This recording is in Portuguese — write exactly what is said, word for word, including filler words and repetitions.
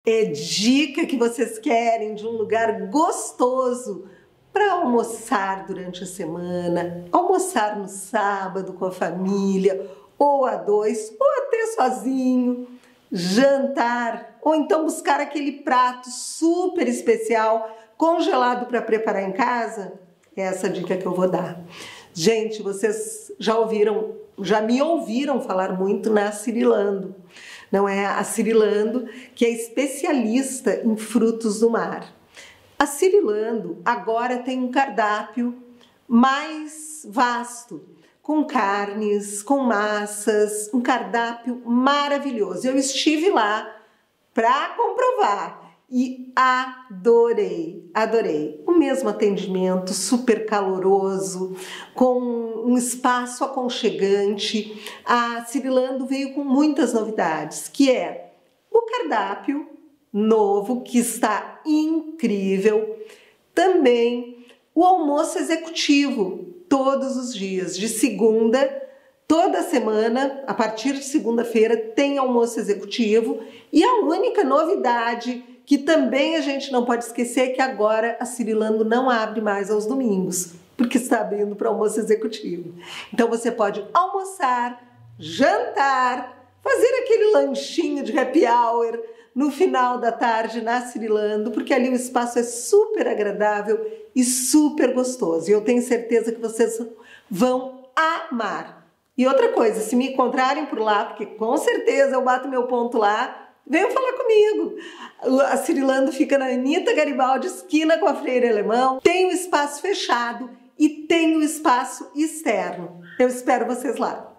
é dica que vocês querem de um lugar gostoso para almoçar durante a semana, almoçar no sábado com a família, ou a dois, ou até sozinho, jantar, ou então buscar aquele prato super especial, congelado para preparar em casa. É essa dica que eu vou dar. Gente, vocês já ouviram, já me ouviram falar muito na Cirilando, não é? A Cirilando, que é especialista em frutos do mar. A Cirilando agora tem um cardápio mais vasto, com carnes, com massas, um cardápio maravilhoso. Eu estive lá para comprovar e adorei, adorei. O mesmo atendimento, super caloroso, com um espaço aconchegante. A Cirilando veio com muitas novidades, que é o cardápio novo, que está incrível. Também o almoço executivo, todos os dias, de segunda, toda semana, a partir de segunda-feira, tem almoço executivo. E a única novidade, que também a gente não pode esquecer, é que agora a Cirilando não abre mais aos domingos, porque está abrindo para almoço executivo. Então você pode almoçar, jantar, fazer aquele lanchinho de happy hour no final da tarde na Cirilando, porque ali o espaço é super agradável e super gostoso. E eu tenho certeza que vocês vão amar. E outra coisa, se me encontrarem por lá, porque com certeza eu bato meu ponto lá, venham falar comigo. A Cirilando fica na Anita Garibaldi, esquina com a Freire Alemão. Tem o espaço fechado e tem o espaço externo. Eu espero vocês lá.